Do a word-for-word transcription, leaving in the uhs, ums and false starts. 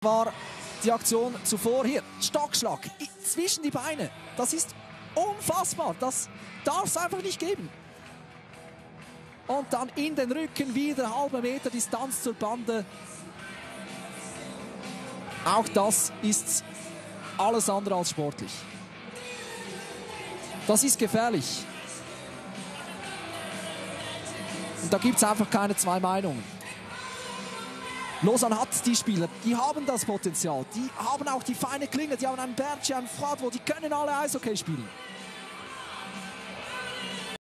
War die Aktion zuvor hier. Stockschlag zwischen die Beine. Das ist unfassbar. Das darf es einfach nicht geben. Und dann in den Rücken wieder halbe Meter Distanz zur Bande. Auch das ist alles andere als sportlich. Das ist gefährlich. Und da gibt es einfach keine zwei Meinungen. Lausanne hat die Spieler, die haben das Potenzial, die haben auch die feine Klinge, die haben einen Bertschi, einen Fradwo, die können alle Eishockey spielen.